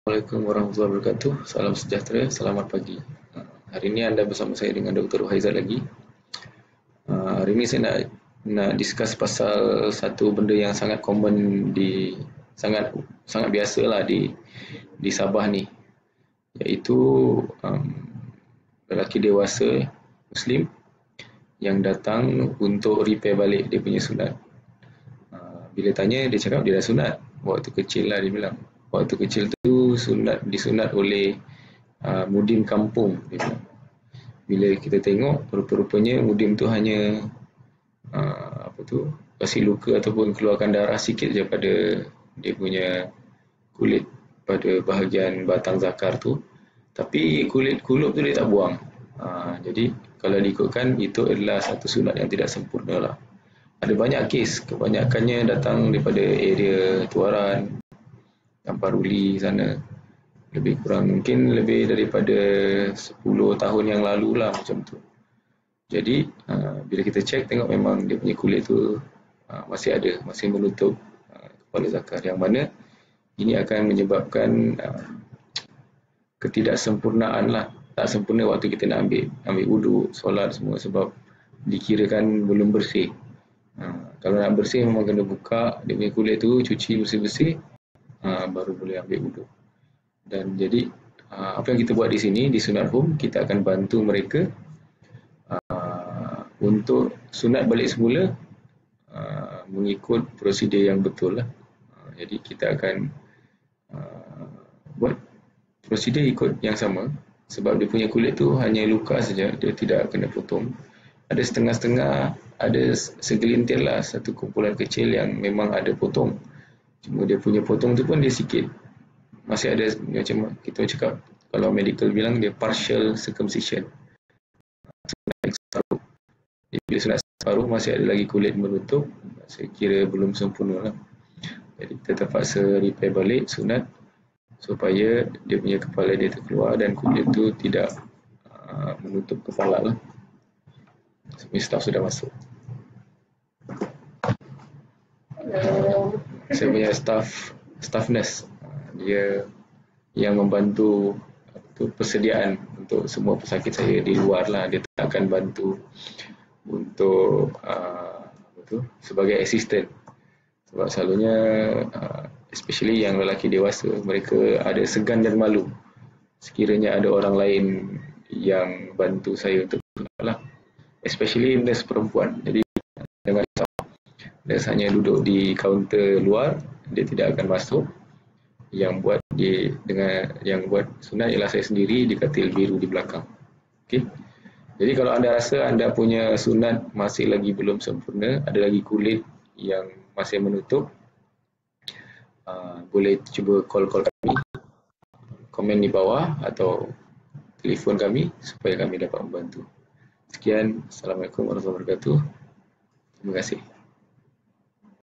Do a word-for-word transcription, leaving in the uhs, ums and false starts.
Assalamualaikum warahmatullahi wabarakatuh. Salam sejahtera, selamat pagi. Uh, Hari ini anda bersama saya dengan Doktor Haizat lagi. Uh, Hari ini saya nak nak discuss pasal satu benda yang sangat common di sangat sangat biasalah di di Sabah ni, iaitu um, lelaki dewasa Muslim yang datang untuk repair balik dia punya sunat. Uh, bila tanya dia cakap dia dah sunat waktu kecil lah, dia bilang. Waktu kecil tu sunat disunat oleh uh, mudim kampung, dia bilang. Bila kita tengok, rupa-rupanya mudim tu hanya uh, apa tu kasih luka ataupun keluarkan darah sikit je pada dia punya kulit pada bahagian batang zakar tu, tapi kulit kulup tu dia tak buang. Uh, jadi kalau diikutkan, itu adalah satu sunat yang tidak sempurna lah. Ada banyak kes, kebanyakannya datang daripada area Tuaran, Amparuli sana, lebih kurang mungkin lebih daripada sepuluh tahun yang lalu lah macam tu. Jadi uh, bila kita cek, tengok memang dia punya kulit tu uh, masih ada, masih menutup uh, kepala zakar, yang mana ini akan menyebabkan uh, ketidaksempurnaan lah, tak sempurna waktu kita nak ambil ambil wuduk, solat semua, sebab dikirakan belum bersih. Uh, kalau nak bersih memang kena buka dia punya kulit tu, cuci bersih-bersih, Uh, baru boleh ambil wuduk. Dan jadi uh, apa yang kita buat di sini di Sunat Home, kita akan bantu mereka uh, untuk sunat balik semula uh, mengikut prosedur yang betul lah. Uh, jadi kita akan uh, buat prosedur ikut yang sama, sebab dia punya kulit tu hanya luka saja, dia tidak kena potong. Ada setengah-setengah, ada segelintir lah, satu kumpulan kecil yang memang ada potong. Cuma dia punya potong tu pun dia sikit. Masih ada, macam kita cakap, kalau medical bilang dia partial circumcision. Sunat separuh. Bila sunat separuh masih ada lagi kulit menutup, saya kira belum sempurna lah. Jadi kita terpaksa repair balik sunat supaya dia punya kepala dia terkeluar dan kulit tu tidak uh, menutup kepala lah. Semua staf sudah masuk. Saya punya staff staff nurse, dia yang membantu tu, persediaan untuk semua pesakit saya di luar lah. Dia akan bantu untuk uh, tu, sebagai assistant, sebab selalunya uh, especially yang lelaki dewasa, mereka ada segan dan malu sekiranya ada orang lain yang bantu saya untuk lah, especially nurse perempuan. Jadi dengan nurse hanya duduk di kaunter luar, dia tidak akan masuk. Yang buat dia dengan yang buat sunat ialah saya sendiri di katil biru di belakang. Okey. Jadi kalau anda rasa anda punya sunat masih lagi belum sempurna, ada lagi kulit yang masih menutup, uh, boleh cuba call-call kami, komen di bawah atau telefon kami supaya kami dapat membantu. Sekian, Assalamualaikum warahmatullahi wabarakatuh. Terima kasih.